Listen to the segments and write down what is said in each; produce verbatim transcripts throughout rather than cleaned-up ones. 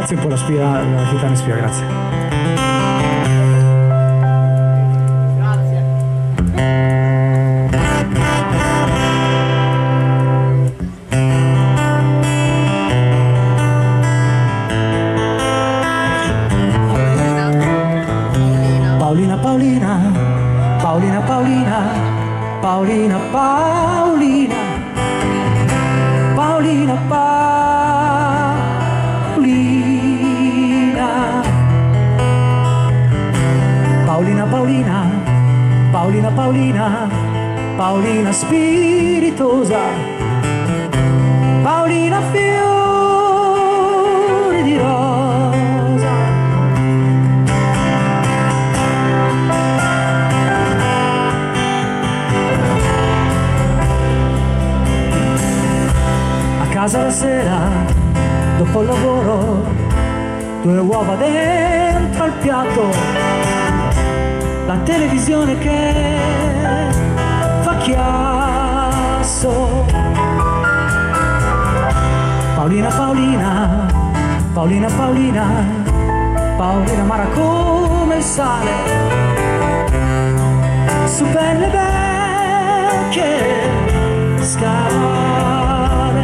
Grazie un po' la spia, la chitarra in spia, grazie. Paolina, Paolina, Paolina, Paolina, Paolina, Paolina, Paolina, Paolina, Paolina, Paolina, Paolina, Paolina spiritosa, Paolina fiore di rosa. A casa la sera, dopo il lavoro, due uova dentro al piatto, la televisione che fa chiasso. Paolina, Paolina, Paolina, Paolina, Paolina amara come il sale, su per le vecchie scale,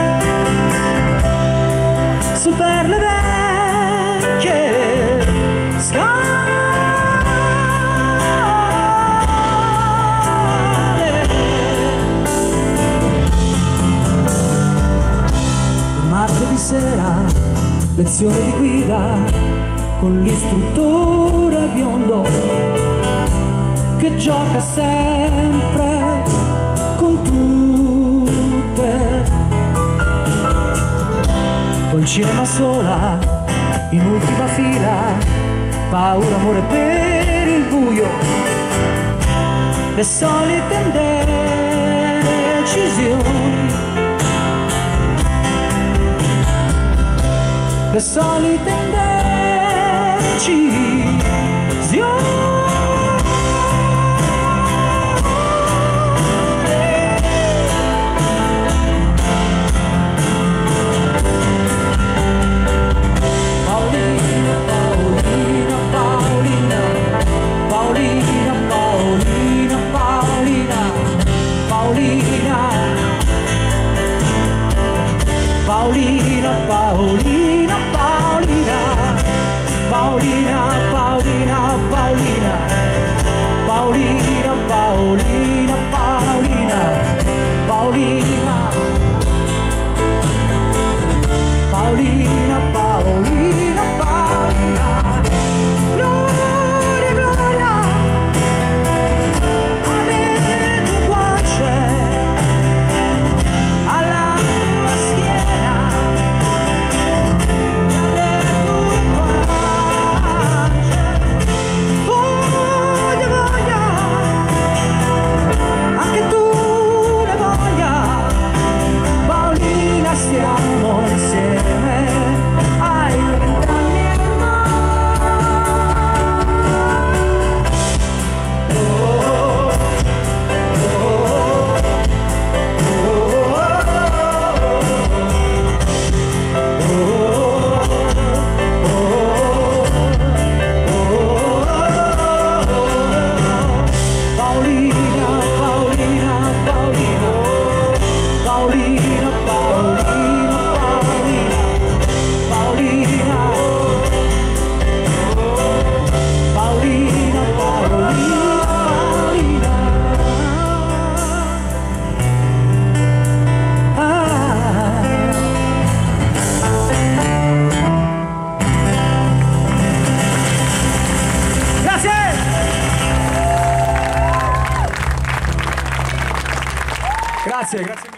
su per le vecchie scale. Martedì sera, lezione di guida con l'istruttore biondo che gioca sempre con tutte. Col cinema sola, in ultima fila, paura, amore per il buio, le solite indecisioni, le solite indecisioni. Paolina, Paolina, Paolina, Paolina, Paolina, Paolina, Paolina, Paolina, Paolina, Paolina, Paolina, Paolina, Paolina, Paolina, Paolina, Paolina, Paolina, Paolina, Paolina, gloria, gloria, alle tue guance, alla tua schiena, stiamo insieme ai vent'anni ormai. Oh, oh, Paolina, Paolina, Paolina, Paolina, Paolina, Paolina, Paolina, Paolina, ah. Grazie! Grazie, grazie.